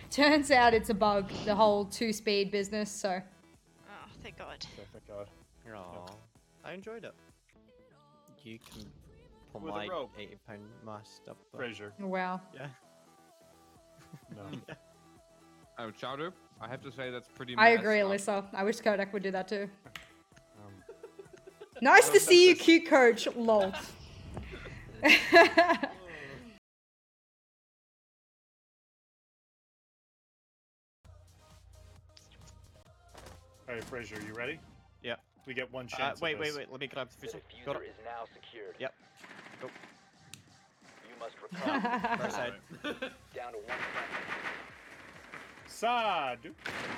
Turns out it's a bug, the whole 2-speed business, so. Oh, thank God. Okay, thank God. Aww. I enjoyed it. You can pull With a my rope. 80-pound mass up. Fraser. Wow. Yeah. No. Chowder, I have to say that's pretty I messed agree, up. Alyssa. I wish Kodak would do that too. Um, Nice I to don't see you, think cute coach. Lol. Alright, Fraser, you ready? Yeah. We get one chance. Wait, at wait, this. wait. Let me grab the The fuse. Got diffuser it. is now secured. Yep. Go. You must recover. First side. Down to one friendly. Sadu.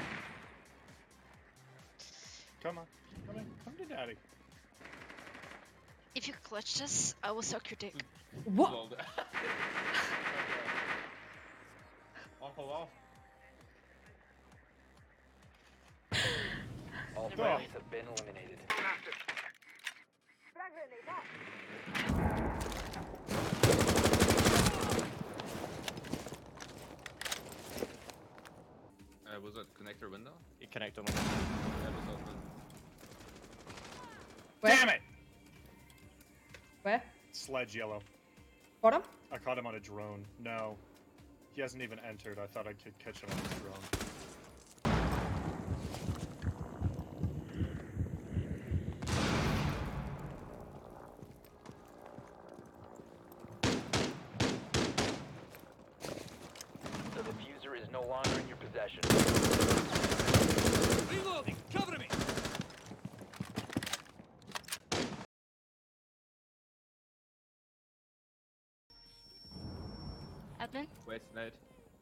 Come on. Come in. Come to daddy. If you clutch this, I will suck your dick. What? All friendlies have been eliminated. Was it connector window? You connect on. Yeah, it was open. Where? Damn it! Where? Sledge yellow. Bottom? I caught him on a drone. No. He hasn't even entered. I thought I could catch him on his drone. The diffuser is no longer in your possession. Reloading! Cover me! Admin? Wait, Nate.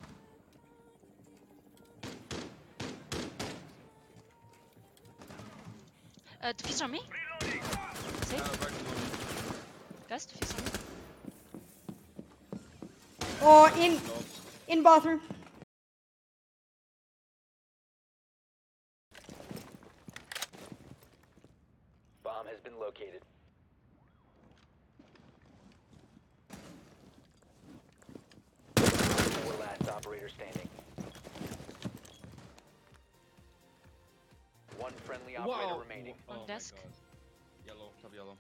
Diffuser on me? Safe? Right Guys, diffuser on me. Oh, in bathroom. Bomb has been located. Four last operator standing. One friendly operator remaining. On desk. Yellow, top yellow.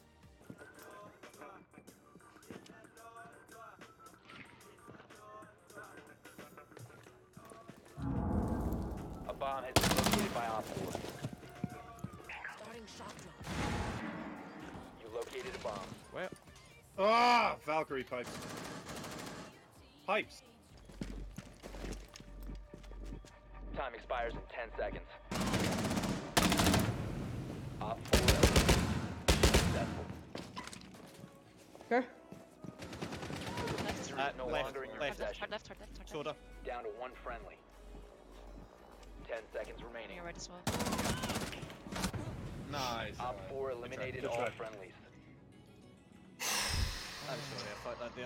A bomb has been located by Op 4. You located a bomb. Where? Ah! Valkyrie pipes. Pipes. Time expires in 10 seconds. Op 4 successful. Go. Left. No Left, longer in your left. Hard possession. left, hard left, hard left. Shoulder. Down to one friendly. 10 seconds On remaining. your right as well. Nice. Op 4 eliminated Good all try. friendlies. I'm sorry, I fucked that there.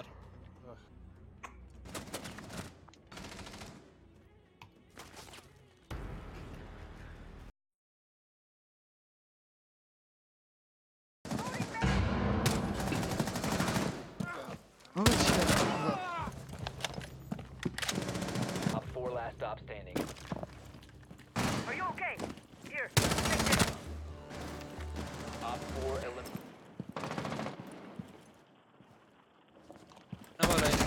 Op 4 last stop standing. Are you okay? Here. Op 4 eliminated. I'm alright.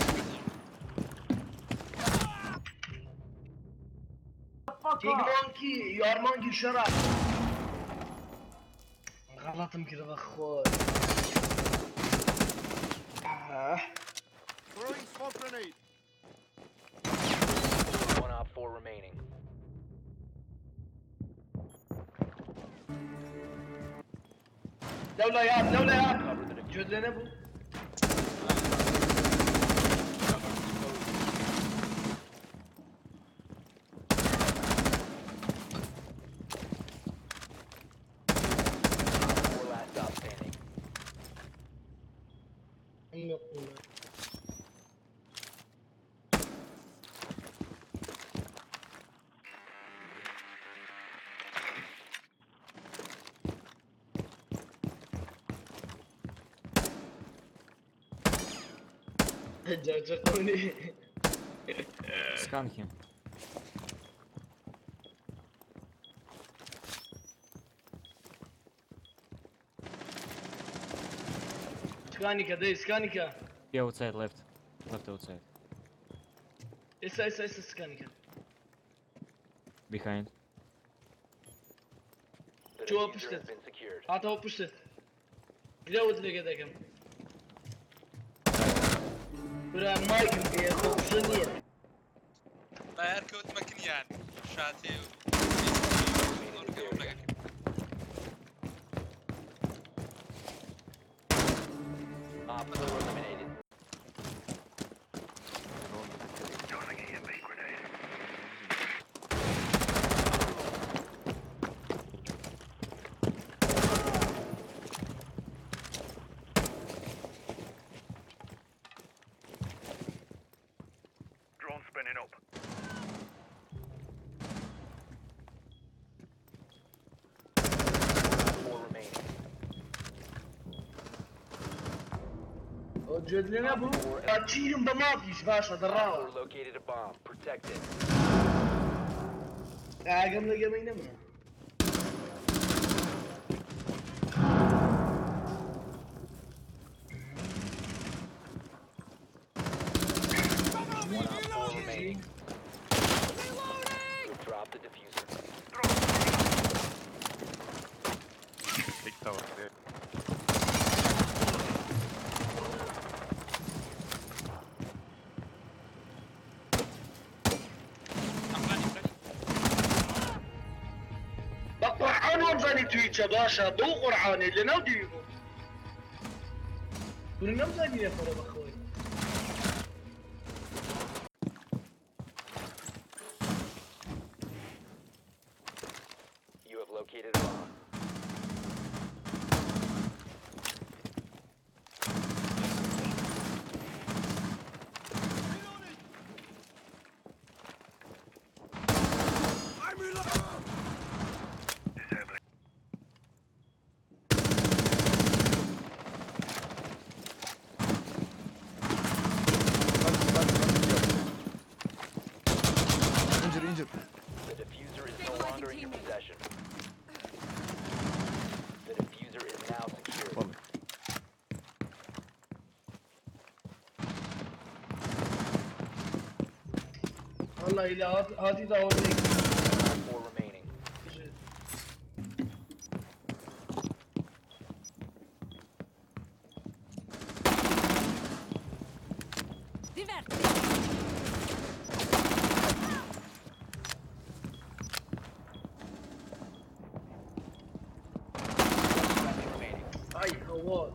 Take monkey. You are monkey. Shut up. غلطم كده بخور. Throwing smoke grenade. One Op 4 remaining. دولة يا دولة يا. Cover the diffuser. جود لنا ابو. Op 4 last stop standing. جاجقوني. Scan him. سكانيكا دي سكانيكا. Yeah, outside, left. Left outside. اسا سكانيكا. Behind. The Two diffuser opposite. has been secured. هاتا هو بشتت. جود لي كذا كم. برا مايك يا اخو شنو؟ لا هركوت مكنيان شاتي Op 4 eliminated. Drone spinning up. Four remaining. جود لنا ابو. اتشيهم بمافيش باشا Four دراو. located a bomb. Protect it. قام لي قام ينمنا. One op 4 remaining. You've dropped the diffuser. Big tower there. قرحان ومزاني تويتش يا باشا دو قرحان اللي نوديهم. كلنا مزاني يا فرد اخوي. You have located a bomb. The diffuser is no longer in your possession. The diffuser is now secured. والله اذا هذه داون ليك. Four remaining. Remaining. اي خوال.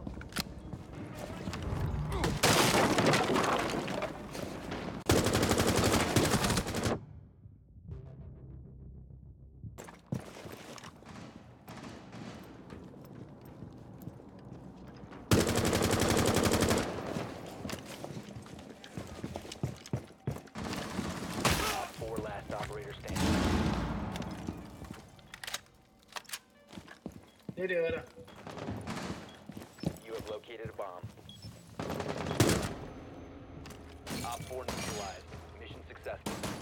Four last operator standing. نري ورا. You have located a bomb. Op 4 neutralized. Mission successful.